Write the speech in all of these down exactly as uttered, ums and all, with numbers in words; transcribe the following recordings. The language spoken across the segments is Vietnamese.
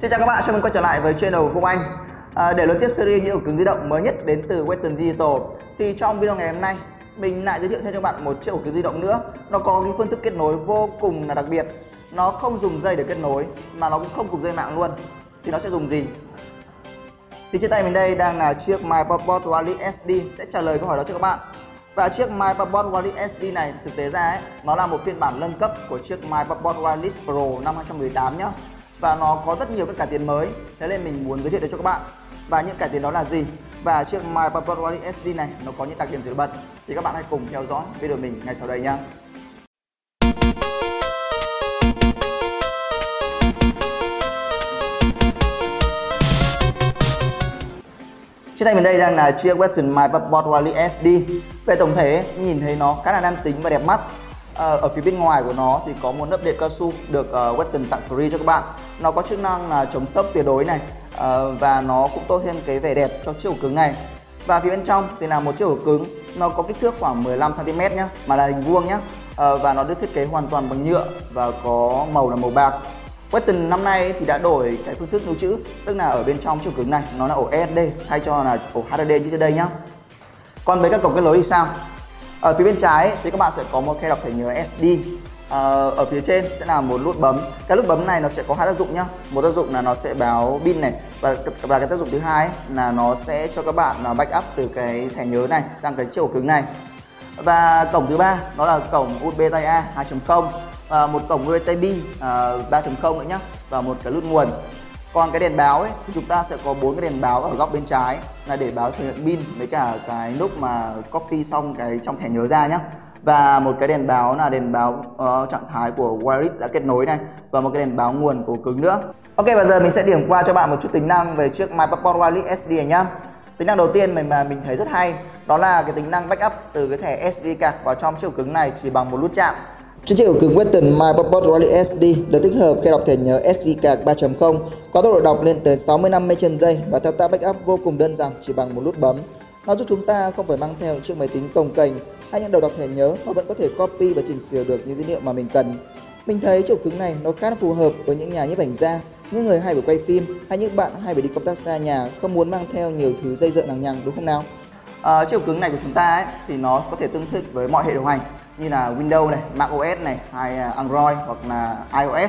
Xin chào các bạn, chào mừng quay trở lại với channel của Phong Anh. à, Để nối tiếp series những ổ cứng di động mới nhất đến từ Western Digital, thì trong video ngày hôm nay mình lại giới thiệu thêm cho bạn một chiếc ổ cứng di động nữa. Nó có cái phương thức kết nối vô cùng là đặc biệt. Nó không dùng dây để kết nối, mà nó cũng không cùng dây mạng luôn. Thì nó sẽ dùng gì? Thì trên tay mình đây đang là chiếc MyPassPort Wireless ét đê sẽ trả lời câu hỏi đó cho các bạn. Và chiếc MyPassPort Wireless ét đê này thực tế ra ấy, nó là một phiên bản nâng cấp của chiếc MyPassPort Wireless Pro năm hai không một tám nhé. Và nó có rất nhiều các cải tiến mới, thế nên mình muốn giới thiệu đến cho các bạn. Và những cải tiến đó là gì? Và chiếc MyPassPort Wireless ét đê này nó có những đặc điểm nổi bật. Thì các bạn hãy cùng theo dõi video mình ngay sau đây nhé. Trên tay mình đây đang là chiếc Western MyPassPort Wireless ét đê. Về tổng thể nhìn thấy nó khá là nam tính và đẹp mắt. Ờ, ở phía bên ngoài của nó thì có một lớp đệm cao su được uh, Western tặng free cho các bạn. Nó có chức năng là chống xấp tuyệt đối này, uh, và nó cũng tô thêm cái vẻ đẹp cho chiếc ổ cứng này. Và phía bên trong thì là một chiếc ổ cứng, nó có kích thước khoảng mười lăm xăng ti mét nhá, mà là hình vuông nhá. Uh, và nó được thiết kế hoàn toàn bằng nhựa và có màu là màu bạc. Western năm nay thì đã đổi cái phương thức lưu trữ, tức là ở bên trong chiếc ổ cứng này nó là ổ ét ét đê thay cho là ổ hát đê đê như trên đây nhá. Còn với các cổng kết nối thì sao? Ở phía bên trái thì các bạn sẽ có một khe đọc thẻ nhớ ét đê. Ờ, ở phía trên sẽ là một nút bấm. Cái nút bấm này nó sẽ có hai tác dụng nhá. Một tác dụng là nó sẽ báo pin này, và và cái tác dụng thứ hai ấy, là nó sẽ cho các bạn là backup từ cái thẻ nhớ này sang cái chiếc ổ cứng này. Và cổng thứ ba đó là cổng u ét bê Tai A hai chấm không, và một cổng u ét bê Type-B uh, ba chấm không nữa nhá, và một cái nút nguồn. Còn cái đèn báo ấy thì chúng ta sẽ có bốn cái đèn báo ở góc bên trái là để báo thời lượng pin với cả cái lúc mà copy xong cái trong thẻ nhớ ra nhá. Và một cái đèn báo là đèn báo uh, trạng thái của wireless đã kết nối này, và một cái đèn báo nguồn của cứng nữa. Ok, bây giờ mình sẽ điểm qua cho bạn một chút tính năng về chiếc MyPassPort Wireless ét đê này nhá. Tính năng đầu tiên mình mà mình thấy rất hay đó là cái tính năng backup từ cái thẻ ét đê card vào trong chiếc ổ cứng này chỉ bằng một nút chạm. Trên chiếc ổ cứng Western MyPassPort Wireless ét đê được tích hợp khe đọc thẻ nhớ ét đê card ba chấm không có tốc độ đọc lên tới sáu mươi lăm mê trên giây, và thao tác backup vô cùng đơn giản chỉ bằng một nút bấm. Nó giúp chúng ta không phải mang theo chiếc máy tính cồng kềnh hay những đầu đọc thẻ nhớ mà vẫn có thể copy và chỉnh sửa được những dữ liệu mà mình cần. Mình thấy chiếc ổ cứng này nó khá là phù hợp với những nhà nhiếp ảnh gia, những người hay phải quay phim, hay những bạn hay phải đi công tác xa nhà không muốn mang theo nhiều thứ dây dợ lằng nhằng, đúng không nào? À, chiếc ổ cứng này của chúng ta ấy, thì nó có thể tương thích với mọi hệ điều hành như là Windows này, macOS này, hay Android hoặc là iOS.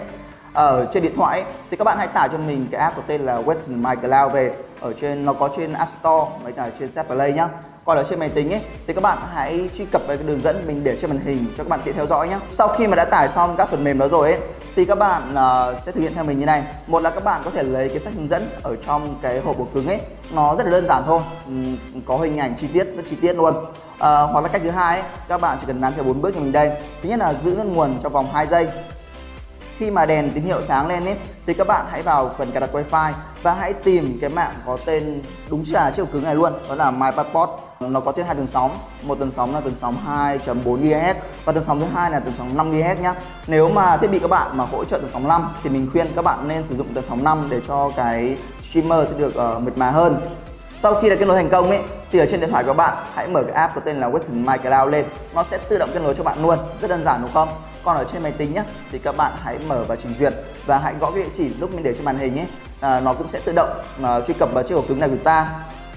Ở trên điện thoại ấy, thì các bạn hãy tải cho mình cái app có tên là Western My Cloud về. Ở trên nó có trên App Store với cả trên Google Play nhá. Còn ở trên máy tính ấy thì các bạn hãy truy cập vào cái đường dẫn mình để trên màn hình cho các bạn tiện theo dõi nhé. Sau khi mà đã tải xong các phần mềm đó rồi ấy thì các bạn uh, sẽ thực hiện theo mình như này. Một là các bạn có thể lấy cái sách hướng dẫn ở trong cái hộp ổ cứng ấy, nó rất là đơn giản thôi, uhm, có hình ảnh chi tiết, rất chi tiết luôn. Uh, hoặc là cách thứ hai ấy, các bạn chỉ cần làm theo bốn bước như mình đây. Thứ nhất là giữ nút nguồn trong vòng hai giây. Khi mà đèn tín hiệu sáng lên ấy thì các bạn hãy vào phần cài đặt wifi và hãy tìm cái mạng có tên đúng là chiếc ổ cứng này luôn, đó là MyPassPort. Nó có trên hai tần sóng, một tần sóng là tần sóng hai chấm bốn gi ga héc và tần sóng thứ hai là tần sóng năm gi ga héc nhá. Nếu mà thiết bị các bạn mà hỗ trợ tần sóng năm thì mình khuyên các bạn nên sử dụng tần sóng năm để cho cái streamer sẽ được uh, mượt mà hơn. Sau khi đã kết nối thành công ấy thì ở trên điện thoại của bạn hãy mở cái app có tên là Western My Cloud lên, nó sẽ tự động kết nối cho bạn luôn, rất đơn giản đúng không? Còn ở trên máy tính nhé thì các bạn hãy mở và trình duyệt và hãy gõ cái địa chỉ lúc mình để trên màn hình ấy, à, nó cũng sẽ tự động à, truy cập vào chiếc ổ cứng này của ta.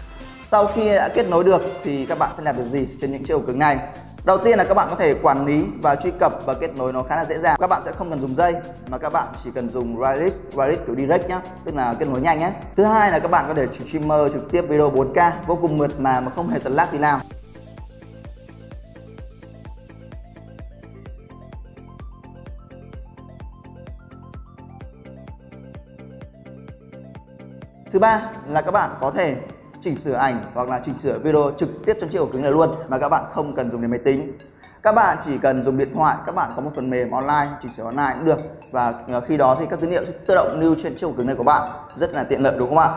Sau khi đã kết nối được thì các bạn sẽ làm được gì trên những chiếc ổ cứng này? Đầu tiên là các bạn có thể quản lý và truy cập và kết nối nó khá là dễ dàng. Các bạn sẽ không cần dùng dây mà các bạn chỉ cần dùng wireless, wireless kiểu direct nhá, tức là kết nối nhanh nhé. Thứ hai là các bạn có thể streamer trực tiếp video bốn K vô cùng mượt mà mà không hề giật lag gì nào. Thứ ba là các bạn có thể chỉnh sửa ảnh hoặc là chỉnh sửa video trực tiếp trong chiếc ổ cứng này luôn mà các bạn không cần dùng đến máy tính. Các bạn chỉ cần dùng điện thoại, các bạn có một phần mềm online chỉnh sửa online cũng được, và khi đó thì các dữ liệu sẽ tự động lưu trên chiếc ổ cứng này của bạn, rất là tiện lợi đúng không ạ?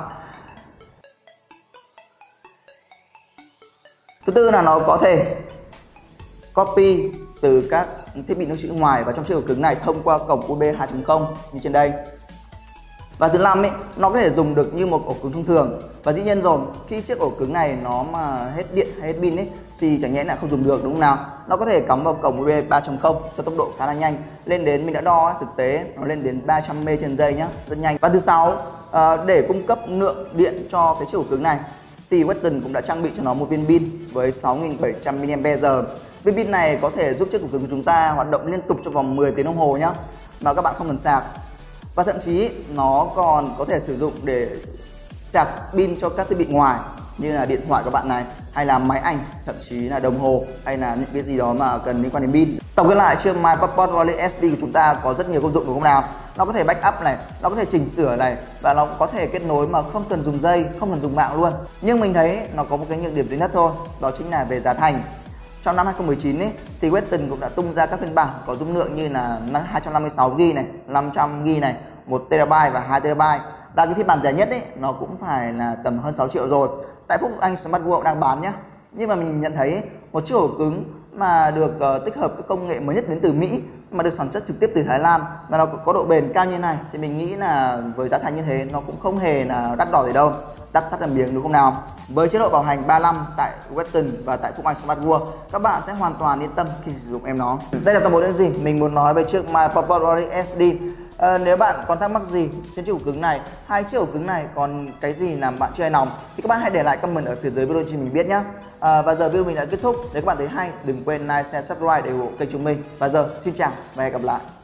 Thứ tư là nó có thể copy từ các thiết bị lưu trữ ngoài vào trong chiếc ổ cứng này thông qua cổng u ét bê hai chấm không như trên đây. Và thứ năm ấy, nó có thể dùng được như một ổ cứng thông thường. Và dĩ nhiên rồi, khi chiếc ổ cứng này nó mà hết điện hay hết pin ấy thì chẳng nhẽ là không dùng được đúng không nào? Nó có thể cắm vào cổng u ét bê ba chấm không cho tốc độ khá là nhanh. Lên đến mình đã đo ấy, thực tế nó lên đến ba trăm mê trên giây nhá, rất nhanh. Và thứ sáu, à, để cung cấp lượng điện cho cái chiếc ổ cứng này thì Western cũng đã trang bị cho nó một viên pin với sáu nghìn bảy trăm mi li am pe giờ. Viên pin này có thể giúp chiếc ổ cứng của chúng ta hoạt động liên tục trong vòng mười tiếng đồng hồ nhá, mà các bạn không cần sạc. Và thậm chí nó còn có thể sử dụng để sạc pin cho các thiết bị ngoài như là điện thoại của bạn này, hay là máy ảnh, thậm chí là đồng hồ, hay là những cái gì đó mà cần liên quan đến pin. Tổng kết lại, chiếc MyPassport Wallet ét đê của chúng ta có rất nhiều công dụng đúng không nào? Nó có thể backup này, nó có thể chỉnh sửa này, và nó có thể kết nối mà không cần dùng dây, không cần dùng mạng luôn. Nhưng mình thấy nó có một cái nhược điểm duy nhất thôi, đó chính là về giá thành. Trong năm hai không một chín ấy, thì Western cũng đã tung ra các phiên bản có dung lượng như là hai trăm năm mươi sáu gi ga bai này, năm trăm gi ga bai này, một tê ra bai và hai tê ra bai. Và cái phiên bản rẻ nhất ấy nó cũng phải là tầm hơn sáu triệu rồi. Tại Phúc Anh Smart World đang bán nhá. Nhưng mà mình nhận thấy một chiếc ổ cứng mà được uh, tích hợp các công nghệ mới nhất đến từ Mỹ, mà được sản xuất trực tiếp từ Thái Lan, mà nó có độ bền cao như này, thì mình nghĩ là với giá thành như thế nó cũng không hề là đắt đỏ gì đâu, đắt sắt làm miếng đúng không nào? Với chế độ bảo hành ba năm tại Western và tại Phúc Anh Smart World, các bạn sẽ hoàn toàn yên tâm khi sử dụng em nó. Đây là toàn bộ những gì mình muốn nói về chiếc MyPassport Wallet ét đê. À, nếu bạn còn thắc mắc gì trên chiếc ổ cứng này, hai chiếc ổ cứng này còn cái gì làm bạn chưa hài lòng, thì các bạn hãy để lại comment ở phía dưới video cho mình biết nhé. À, và giờ video mình đã kết thúc. Nếu các bạn thấy hay, đừng quên like, share, subscribe để ủng hộ kênh chúng mình. Và giờ xin chào và hẹn gặp lại.